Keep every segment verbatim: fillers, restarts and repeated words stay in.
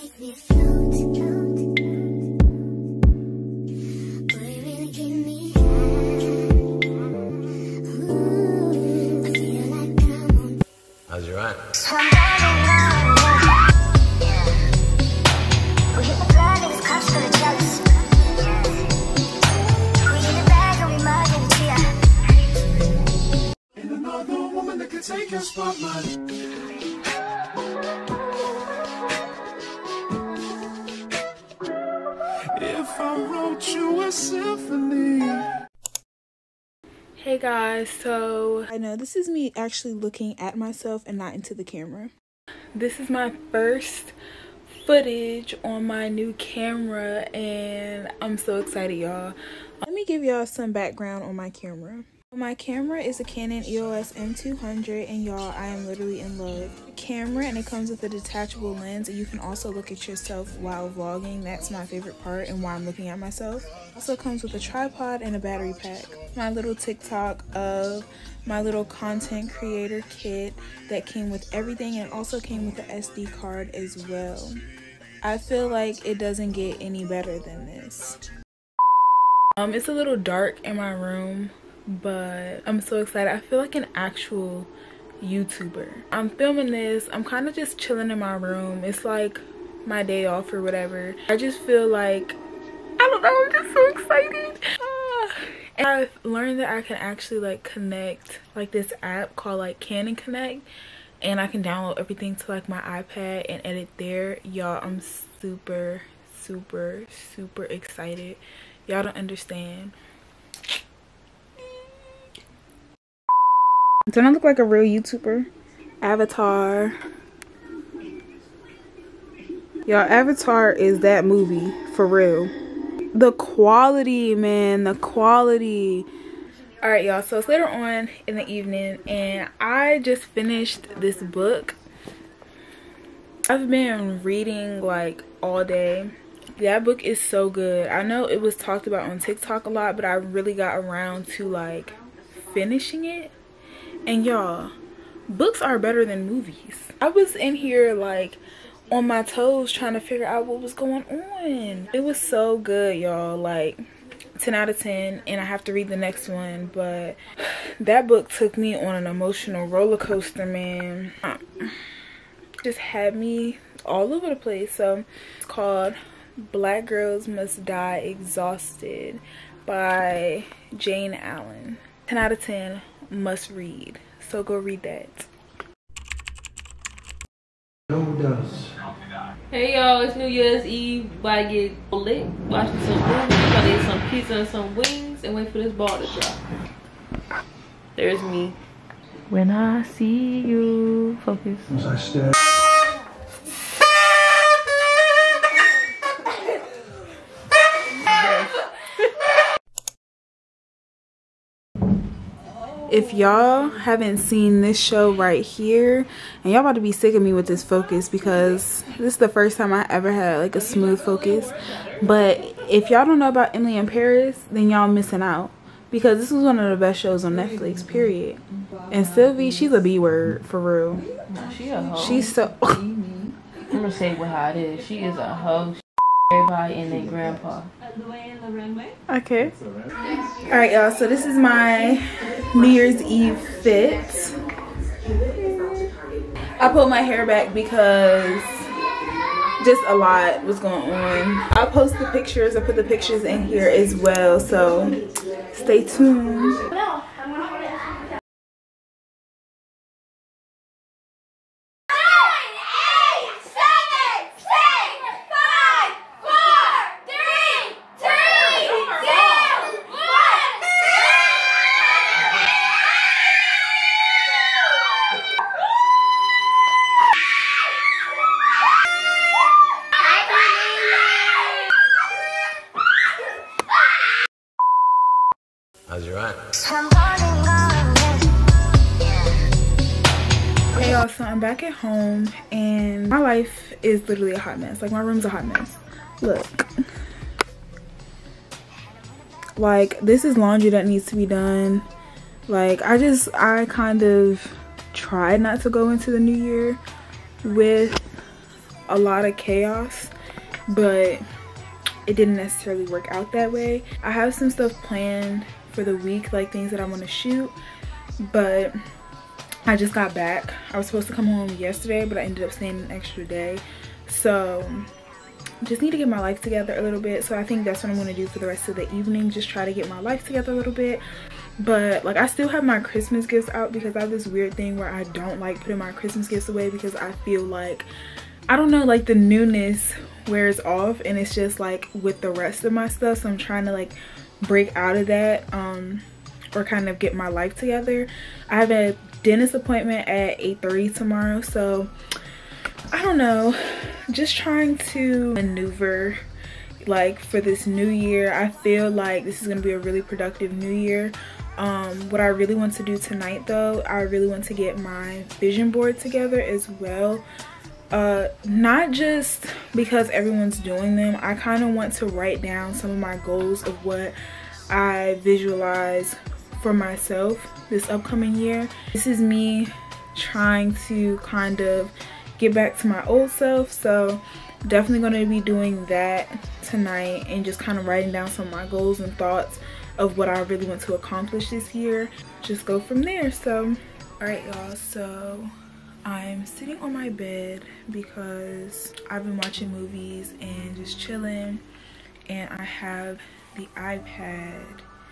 make me float, float. Boy, you really give me high. Ooh, I feel like I'm on. How's your aunt? I'm driving on, yeah. We hit the plug and it's cops full of jealous. We in the bag and we mug in the Chia. Ain't another woman that can take your spotlight. If I wrote you a symphony. Hey guys, so I know this is me actually looking at myself and not into the camera. This is my first footage on my new camera and I'm so excited, y'all. Let me give y'all some background on my camera. My camera is a Canon E O S M two hundred and y'all, I am literally in love. The camera, and it comes with a detachable lens and you can also look at yourself while vlogging. That's my favorite part and why I'm looking at myself. Also comes with a tripod and a battery pack. My little TikTok of my little content creator kit that came with everything, and it also came with the S D card as well. I feel like it doesn't get any better than this. Um, it's a little dark in my room, but I'm so excited. I feel like an actual YouTuber. I'm filming this. I'm kind of just chilling in my room. It's like my day off or whatever. I just feel like, I don't know, I'm just so excited. Ah. And I've learned that I can actually like connect like this app called like Canon Connect, and I can download everything to like my iPad and edit there. Y'all, I'm super, super, super excited. Y'all don't understand. Don't I look like a real YouTuber? Avatar. Y'all, Avatar is that movie for real. The quality, man, the quality. All right, y'all, so it's later on in the evening and I just finished this book. I've been reading like all day. That book is so good. I know it was talked about on TikTok a lot, but I really got around to like finishing it. And y'all, books are better than movies. I was in here like on my toes trying to figure out what was going on. It was so good, y'all. Like ten out of ten, and I have to read the next one, but that book took me on an emotional roller coaster, man. Just had me all over the place. So it's called Black Girls Must Die Exhausted by Jane Allen. ten out of ten, must read. So go read that. Who does? Hey y'all, it's New Year's Eve. About to get lit, watching some movies, about to get some pizza and some wings, and wait for this ball to drop. There's me. When I see you, focus. As I stare. If y'all haven't seen this show right here, and y'all about to be sick of me with this focus because this is the first time I ever had like a smooth focus, but if y'all don't know about Emily in Paris, then y'all missing out, because this was one of the best shows on Netflix, period. And Sylvie, she's a B word for real. No, she a hoe. She's so I'm gonna say what how it is. She is a hoe. Everybody and their grandpa. okay. All right, y'all, so this is my New Year's Eve fit. I pulled my hair back because just a lot was going on. I'll post the pictures. I put the pictures in here as well, so stay tuned. How's your aunt? Hey y'all, so I'm back at home and my life is literally a hot mess. Like my room's a hot mess. Look. Like this is laundry that needs to be done. Like I just, I kind of tried not to go into the new year with a lot of chaos, but it didn't necessarily work out that way. I have some stuff planned for the week, like things that I want to shoot, but I just got back. I was supposed to come home yesterday, but I ended up staying an extra day. So just need to get my life together a little bit. So I think that's what I'm going to do for the rest of the evening, just try to get my life together a little bit. But like, I still have my Christmas gifts out because I have this weird thing where I don't like putting my Christmas gifts away because I feel like, I don't know, like the newness wears off and it's just like with the rest of my stuff. So I'm trying to like break out of that, um or kind of get my life together. I have a dentist appointment at eight thirty tomorrow, so I don't know, just trying to maneuver like for this new year. I feel like this is going to be a really productive new year. Um what I really want to do tonight though, I really want to get my vision board together as well. Uh not just because everyone's doing them, I kind of want to write down some of my goals of what I visualize for myself this upcoming year. This is me trying to kind of get back to my old self, so definitely going to be doing that tonight and just kind of writing down some of my goals and thoughts of what I really want to accomplish this year. Just go from there. So all right y'all, so I'm sitting on my bed because I've been watching movies and just chilling, and I have the iPad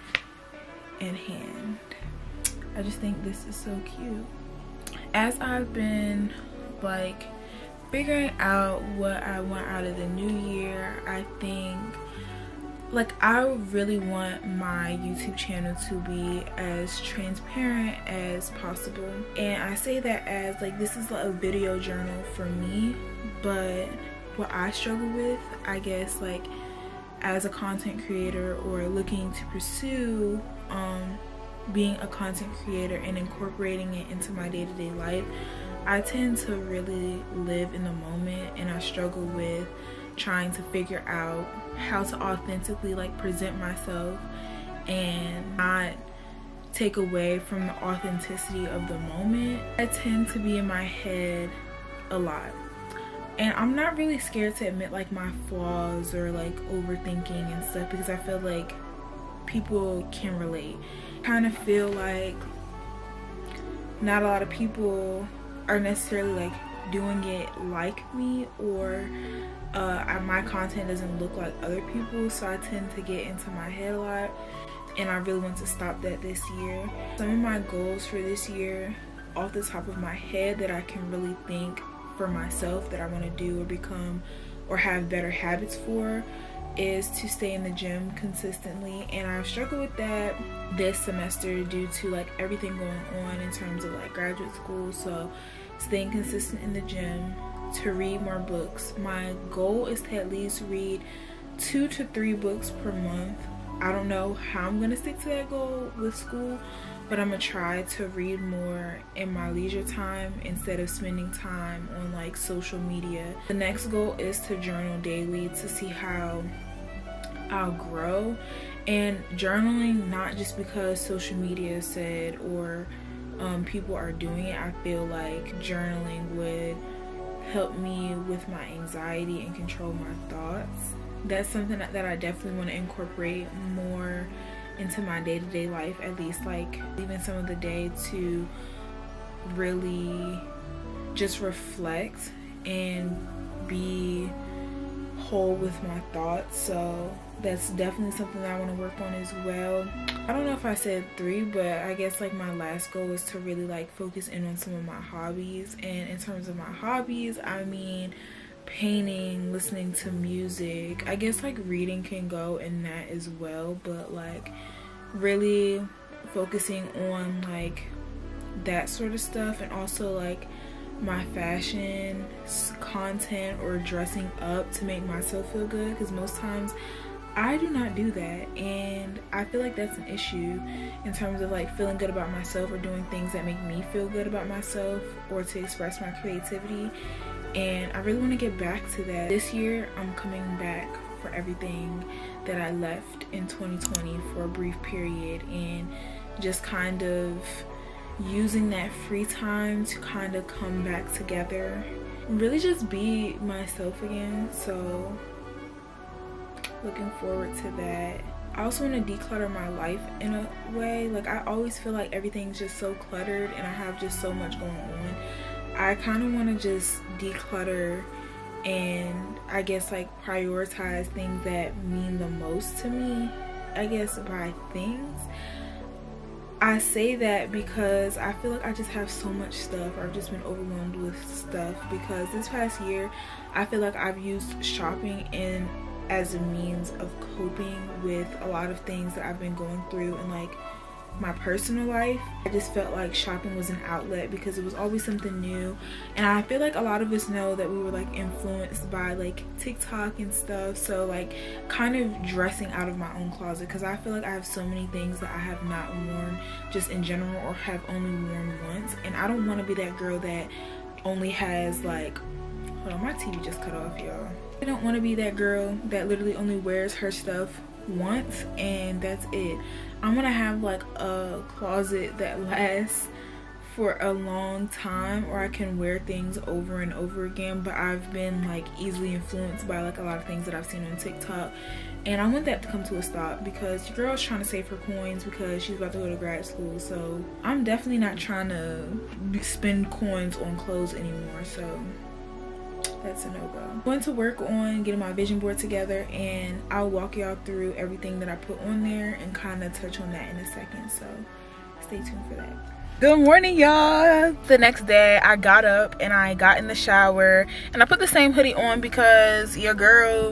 in hand. I just think this is so cute. As I've been like figuring out what I want out of the new year, I think like I really want my YouTube channel to be as transparent as possible. And I say that as like this is a video journal for me, but what I struggle with, I guess, like as a content creator or looking to pursue um being a content creator and incorporating it into my day-to-day life, I tend to really live in the moment, and I struggle with trying to figure out how to authentically like present myself and not take away from the authenticity of the moment. I tend to be in my head a lot, and I'm not really scared to admit like my flaws or like overthinking and stuff because I feel like people can relate. I kind of feel like not a lot of people are necessarily like doing it like me, or uh, I, my content doesn't look like other people, so I tend to get into my head a lot, and I really want to stop that this year. Some of my goals for this year off the top of my head that I can really think for myself that I want to do or become or have better habits for is to stay in the gym consistently, and I've struggled with that this semester due to like everything going on in terms of like graduate school. So staying consistent in the gym, to read more books. My goal is to at least read two to three books per month. I don't know how I'm gonna stick to that goal with school, but I'm gonna try to read more in my leisure time instead of spending time on like social media. The next goal is to journal daily to see how I'll grow, and journaling not just because social media said or um, people are doing it. I feel like journaling would help me with my anxiety and control my thoughts. That's something that, that I definitely want to incorporate more into my day-to-day life, at least like leaving some of the day to really just reflect and be whole with my thoughts. So that's definitely something that I want to work on as well. I don't know if I said three, but I guess like my last goal is to really like focus in on some of my hobbies. And in terms of my hobbies, I mean painting, listening to music. I guess like reading can go in that as well, but like really focusing on like that sort of stuff, and also like my fashion content or dressing up to make myself feel good, because most times I do not do that, and I feel like that's an issue in terms of like feeling good about myself or doing things that make me feel good about myself or to express my creativity. And I really want to get back to that. This year I'm coming back for everything that I left in twenty twenty for a brief period, and just kind of using that free time to kind of come back together really just be myself again. So looking forward to that. I also want to declutter my life in a way. Like, I always feel like everything's just so cluttered and I have just so much going on. I kind of want to just declutter and I guess like prioritize things that mean the most to me, I guess, by things. I say that because I feel like I just have so much stuff. I've just been overwhelmed with stuff because this past year I feel like I've used shopping in as a means of coping with a lot of things that I've been going through in like my personal life. I just felt like shopping was an outlet because it was always something new, and I feel like a lot of us know that we were like influenced by like TikTok and stuff. So like kind of dressing out of my own closet, because I feel like I have so many things that I have not worn just in general or have only worn once, and I don't want to be that girl that only has like, hold on, my T V just cut off, y'all. I don't want to be that girl that literally only wears her stuff once and that's it. I'm gonna have like a closet that lasts for a long time, or I can wear things over and over again. But I've been like easily influenced by like a lot of things that I've seen on TikTok, and I want that to come to a stop because your girl's trying to save her coins because she's about to go to grad school. So I'm definitely not trying to spend coins on clothes anymore. So that's a no-go. I'm going to work on getting my vision board together, and I'll walk y'all through everything that I put on there and kind of touch on that in a second. So stay tuned for that. Good morning, y'all. The next day I got up and I got in the shower and I put the same hoodie on because your girl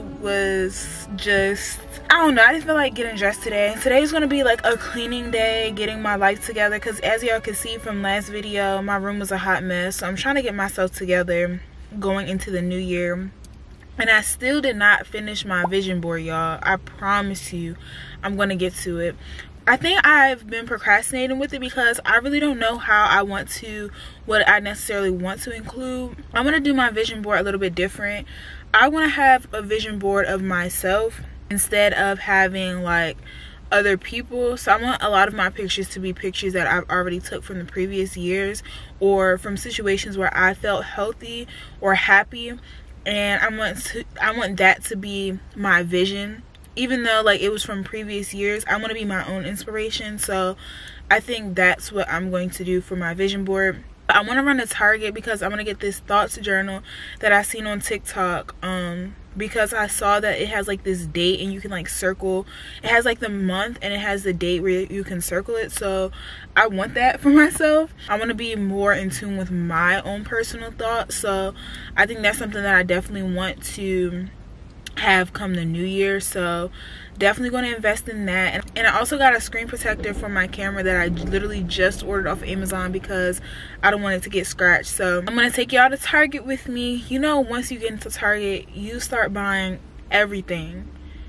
was just, I don't know, I didn't feel like getting dressed today. Today's gonna be like a cleaning day, getting my life together, because as y'all can see from last video, my room was a hot mess. So I'm trying to get myself together going into the new year, and I still did not finish my vision board, y'all. I promise you I'm gonna get to it. I think I've been procrastinating with it because I really don't know how I want to, what I necessarily want to include. I'm gonna do my vision board a little bit different. I want to have a vision board of myself instead of having like other people. So I want a lot of my pictures to be pictures that I've already took from the previous years or from situations where I felt healthy or happy, and I want to I want that to be my vision. Even though like it was from previous years, I want to be my own inspiration. So I think that's what I'm going to do for my vision board. I want to run a Target because I want to get this thoughts journal that I seen on TikTok, um because I saw that it has like this date and you can like circle, it has like the month and it has the date where you can circle it. So I want that for myself. I want to be more in tune with my own personal thoughts. So I think that's something that I definitely want to have come the new year. So definitely going to invest in that. And, and I also got a screen protector for my camera that I literally just ordered off Amazon because I don't want it to get scratched. So I'm going to take y'all to Target with me. You know, once you get into Target, you start buying everything,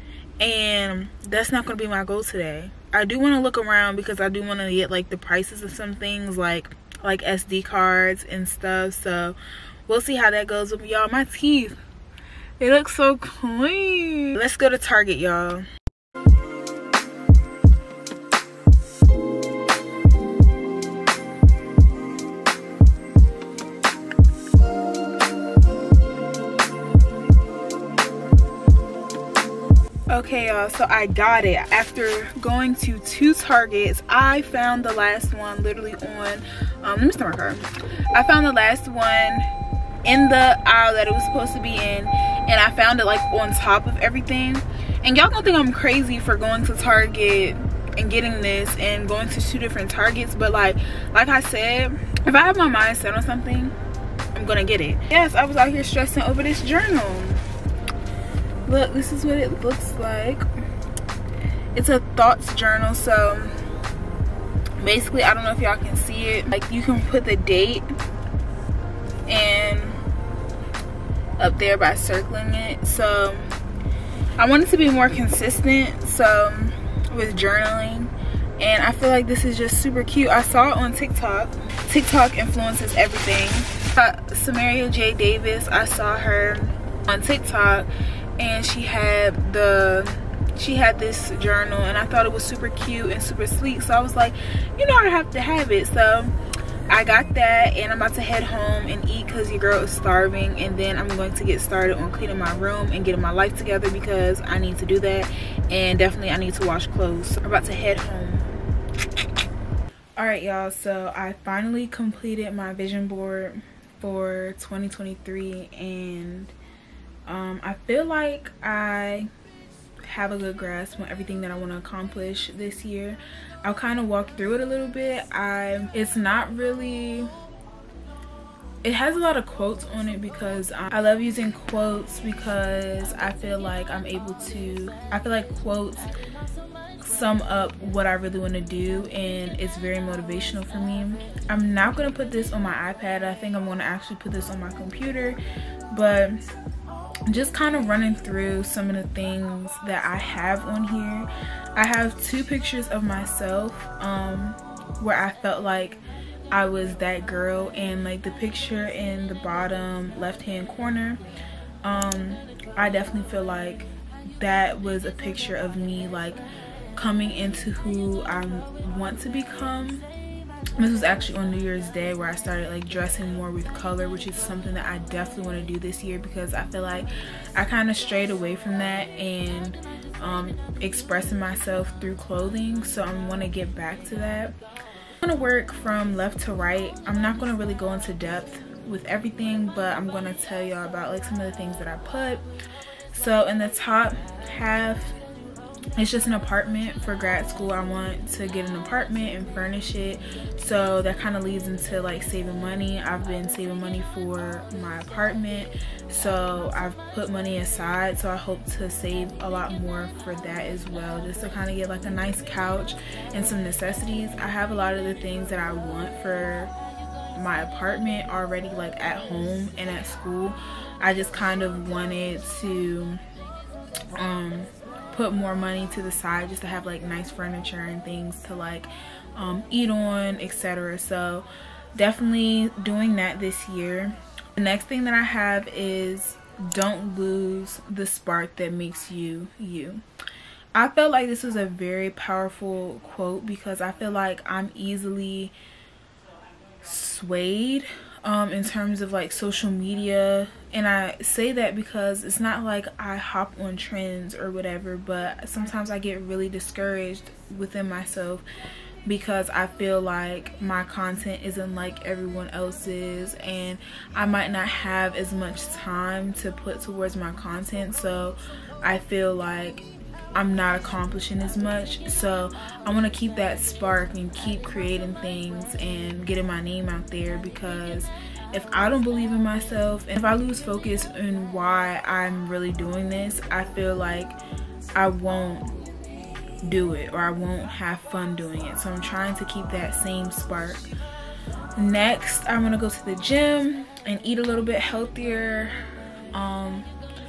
and that's not going to be my goal today. I do want to look around because I do want to get like the prices of some things, like like S D cards and stuff. So we'll see how that goes. With y'all, my teeth, they look so clean. Let's go to Target, y'all. Okay, y'all, so I got it. After going to two Targets, I found the last one literally on, um, let me start my car. I found the last one in the aisle that it was supposed to be in, and I found it like on top of everything. And y'all gonna think I'm crazy for going to Target and getting this and going to two different Targets, but like like I said, if I have my mind set on something, I'm gonna get it. Yes, I was out here stressing over this journal. Look, this is what it looks like. It's a thoughts journal. So basically, I don't know if y'all can see it, like you can put the date and up there by circling it. So I wanted to be more consistent so with journaling, and I feel like this is just super cute. I saw it on TikTok. TikTok influences everything. uh, Samaria J Davis, I saw her on TikTok, and she had the she had this journal, and I thought it was super cute and super sweet. So I was like, you know, I have to have it. So I got that, and I'm about to head home and eat because your girl is starving, and then I'm going to get started on cleaning my room and getting my life together because I need to do that, and definitely I need to wash clothes. So I'm about to head home. All right, y'all, so I finally completed my vision board for twenty twenty-three, and um, I feel like I have a good grasp on everything that I want to accomplish this year. I'll kind of walk through it a little bit. I it's not really, it has a lot of quotes on it because I love using quotes because I feel like I'm able to, I feel like quotes sum up what I really want to do, and it's very motivational for me. I'm not going to put this on my iPad. I think I'm going to actually put this on my computer, but just kind of running through some of the things that I have on here. I have two pictures of myself um, where I felt like I was that girl, and like the picture in the bottom left hand corner, um, I definitely feel like that was a picture of me like coming into who I want to become. This was actually on New Year's Day where I started like dressing more with color, which is something that I definitely want to do this year because I feel like I kind of strayed away from that and um, expressing myself through clothing. So I want to get back to that. I'm going to work from left to right. I'm not going to really go into depth with everything, but I'm going to tell y'all about like some of the things that I put. So in the top half, it's just an apartment for grad school. I want to get an apartment and furnish it, so that kind of leads into like saving money. I've been saving money for my apartment, so I've put money aside, so I hope to save a lot more for that as well, just to kind of get like a nice couch and some necessities. I have a lot of the things that I want for my apartment already like at home and at school. I just kind of wanted to um put more money to the side just to have like nice furniture and things to like um, eat on, et cetera. So definitely doing that this year. The next thing that I have is don't lose the spark that makes you you. I felt like this was a very powerful quote because I feel like I'm easily swayed um in terms of like social media, and I say that because it's not like I hop on trends or whatever, but sometimes I get really discouraged within myself because I feel like my content isn't like everyone else's, and I might not have as much time to put towards my content, so I feel like I'm not accomplishing as much. So I want to keep that spark and keep creating things and getting my name out there, because if I don't believe in myself and if I lose focus on why I'm really doing this, I feel like I won't do it or I won't have fun doing it. So I'm trying to keep that same spark. Next, I'm gonna go to the gym and eat a little bit healthier. um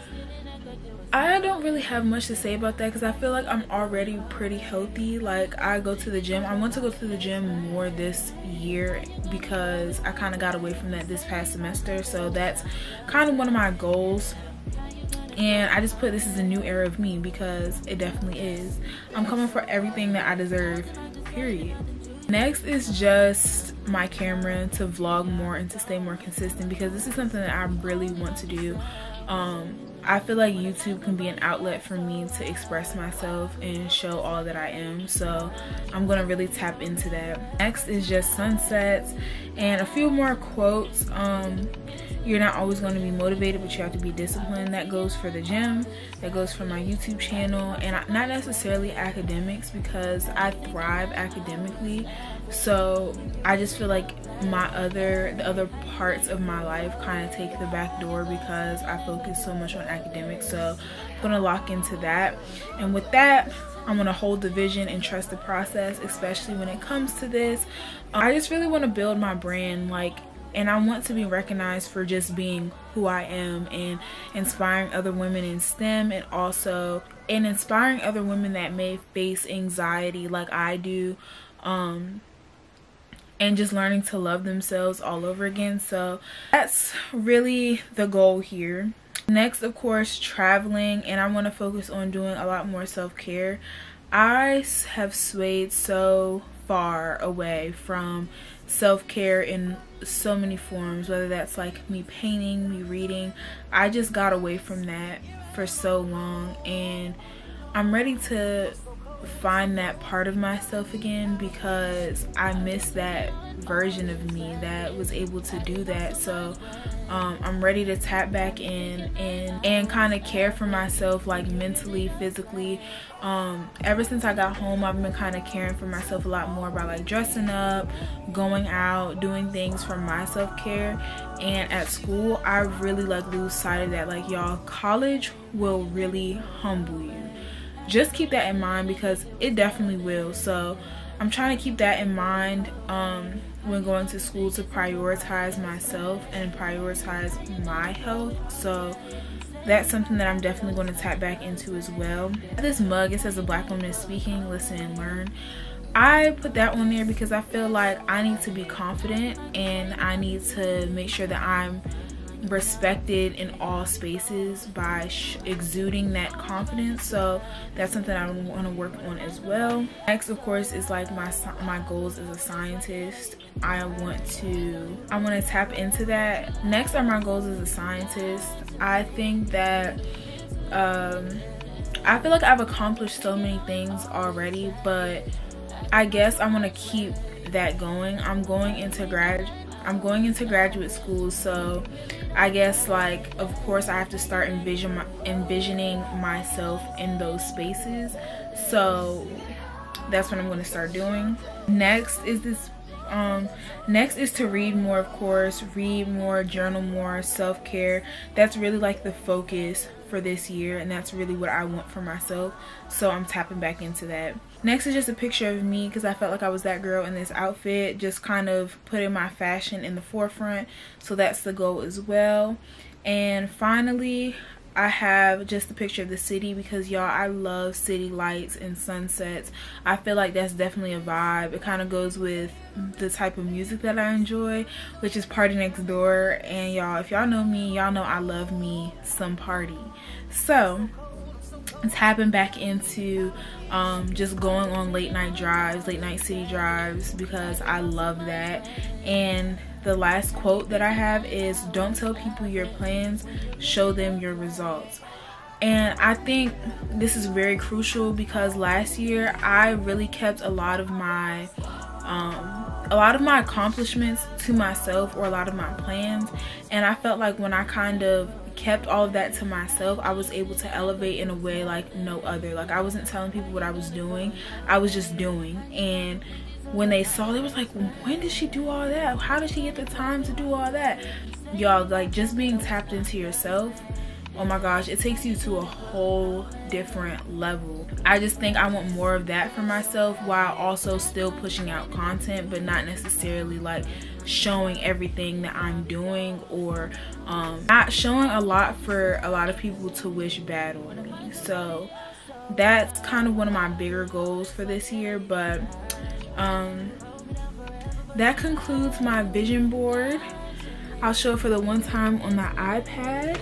I don't really have much to say about that because I feel like I'm already pretty healthy. Like, I go to the gym. I want to go to the gym more this year because I kind of got away from that this past semester. So that's kind of one of my goals. And I just put this as a new era of me because it definitely is. I'm coming for everything that I deserve, period. Next is just my camera, to vlog more and to stay more consistent because this is something that I really want to do. Um, I feel like YouTube can be an outlet for me to express myself and show all that I am, so I'm gonna really tap into that. Next is just sunsets and a few more quotes. Um, you're not always going to be motivated, but you have to be disciplined. That goes for the gym, that goes for my YouTube channel, and not necessarily academics because I thrive academically. So I just feel like my other the other parts of my life kind of take the back door because I focus so much on academics. So I'm gonna lock into that, and with that I'm gonna hold the vision and trust the process, especially when it comes to this. um, I just really want to build my brand, like, and I want to be recognized for just being who I am and inspiring other women in STEM, and also and inspiring other women that may face anxiety like I do, um and just learning to love themselves all over again. So that's really the goal here. Next, of course, traveling, and I want to focus on doing a lot more self-care. I have swayed so far away from self-care in so many forms, whether that's like me painting, me reading. I just got away from that for so long, and I'm ready to find that part of myself again, because I miss that version of me that was able to do that. So um, I'm ready to tap back in and and kind of care for myself, like mentally, physically. Um, ever since I got home, I've been kind of caring for myself a lot more by like dressing up, going out, doing things for my self-care. And at school, I really like lose sight of that. Like, y'all, college will really humble you. Just keep that in mind, because it definitely will. So I'm trying to keep that in mind um, when going to school, to prioritize myself and prioritize my health. So that's something that I'm definitely going to tap back into as well. This mug, it says a Black woman is speaking, listen and learn. I put that on there because I feel like I need to be confident, and I need to make sure that I'm respected in all spaces by sh exuding that confidence. So that's something I want to work on as well. Next, of course, is like my my goals as a scientist. I want to I want to tap into that. Next are my goals as a scientist. I think that um I feel like I've accomplished so many things already, but I guess I want to keep that going. I'm going into grad I'm going into graduate school, so I guess, like, of course I have to start envision my, envisioning myself in those spaces. So that's what I'm going to start doing. Next is this um next is to read more, of course, read more, journal more, self-care. That's really like the focus for this year, and that's really what I want for myself. So I'm tapping back into that. Next is just a picture of me, because I felt like I was that girl in this outfit, just kind of putting my fashion in the forefront. So that's the goal as well. And finally, I have just a picture of the city, because y'all, I love city lights and sunsets. I feel like that's definitely a vibe. It kind of goes with the type of music that I enjoy, which is Party Next Door. And y'all, if y'all know me, y'all know I love me some party. So tapping back into um, just going on late night drives, late night city drives, because I love that. And the last quote that I have is, don't tell people your plans, show them your results. And I think this is very crucial, because last year I really kept a lot of my um, a lot of my accomplishments to myself, or a lot of my plans, and I felt like when I kind of kept all of that to myself, I was able to elevate in a way like no other. Like, I wasn't telling people what I was doing, I was just doing. And when they saw, they was like, when did she do all that? How did she get the time to do all that? Y'all, like, just being tapped into yourself, oh my gosh, it takes you to a whole different level. I just think I want more of that for myself, while also still pushing out content, but not necessarily like showing everything that I'm doing, or um, not showing a lot for a lot of people to wish bad on me. So that's kind of one of my bigger goals for this year. But um, that concludes my vision board. I'll show it for the one time on the iPad.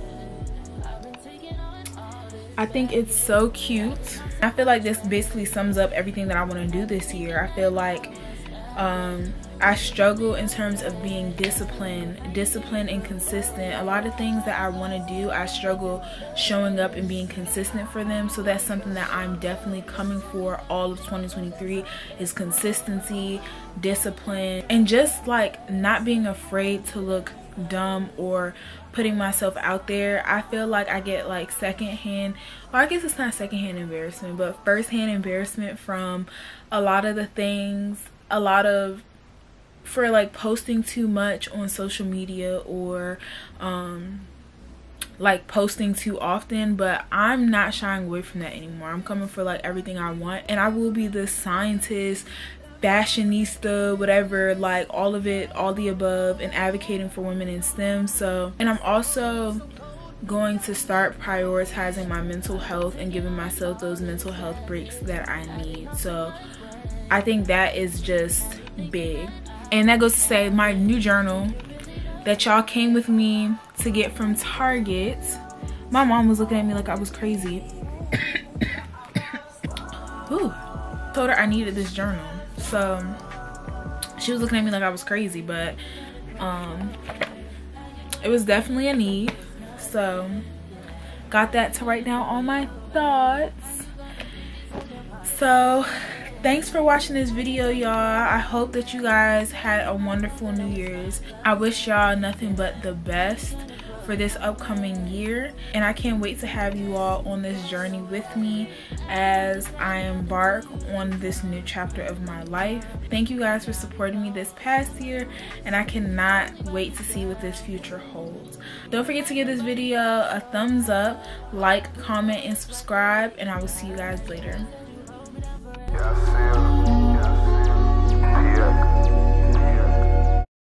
I think it's so cute. I feel like this basically sums up everything that I want to do this year. I feel like um, I struggle in terms of being disciplined, disciplined and consistent. A lot of things that I want to do, I struggle showing up and being consistent for them. So that's something that I'm definitely coming for all of twenty twenty-three, is consistency, discipline, and just like not being afraid to look dumb or putting myself out there. I feel like I get like secondhand, well, I guess it's not secondhand embarrassment, but firsthand embarrassment from a lot of the things, a lot of for like posting too much on social media, or um like posting too often. But I'm not shying away from that anymore. I'm coming for like everything I want, and I will be the scientist, fashionista, whatever, like all of it, all the above, and advocating for women in STEM. So, and I'm also going to start prioritizing my mental health and giving myself those mental health breaks that I need. So I think that is just big. And that goes to say, my new journal that y'all came with me to get from Target, my mom was looking at me like I was crazy. Ooh. Told her I needed this journal. So she was looking at me like I was crazy, but um it was definitely a need. So got that to write down all my thoughts. So thanks for watching this video, y'all. I hope that you guys had a wonderful New Year's. I wish y'all nothing but the best for this upcoming year, and I can't wait to have you all on this journey with me as I embark on this new chapter of my life. Thank you guys for supporting me this past year, and I cannot wait to see what this future holds. Don't forget to give this video a thumbs up, like, comment, and subscribe, and I will see you guys later. Yeah, I feel